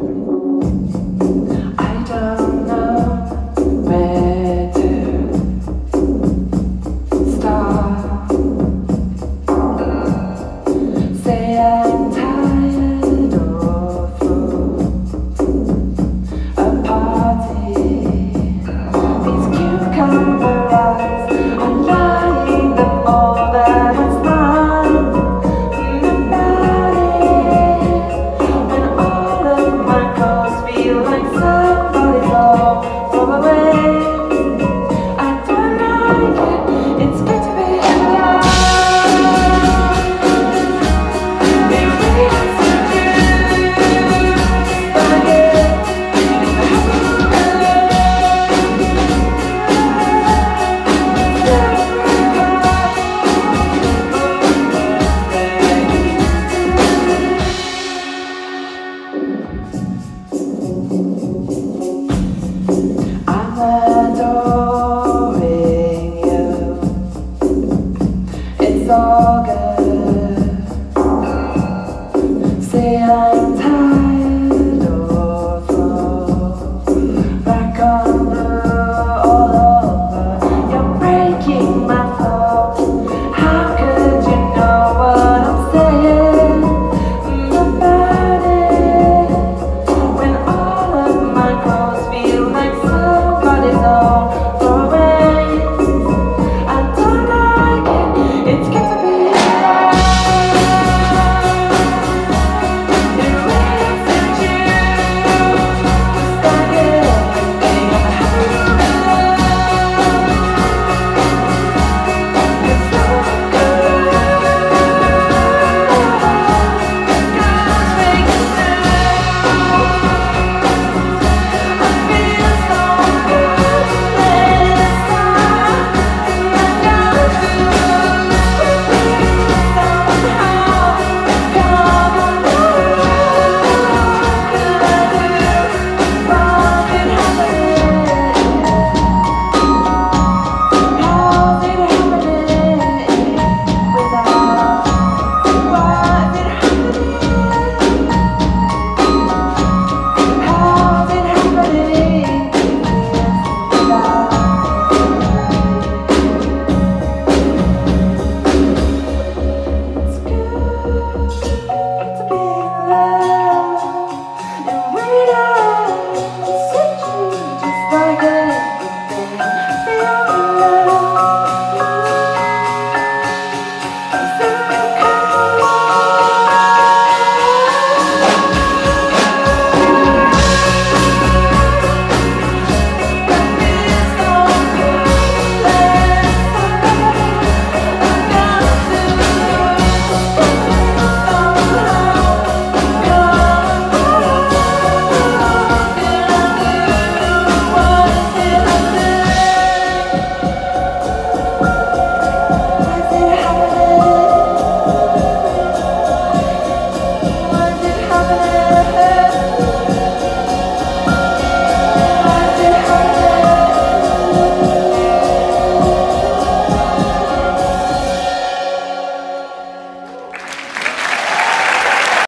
I don't know where to start. Say I'm tired or full. A party. These cucumber eyes are lying them all that I smile about it. When all of my clothes feel like somebody's all thrown away. I don't like it, it's good to be alive. These things to do, but yeah, I'm adoring you. It's all good. Say I'm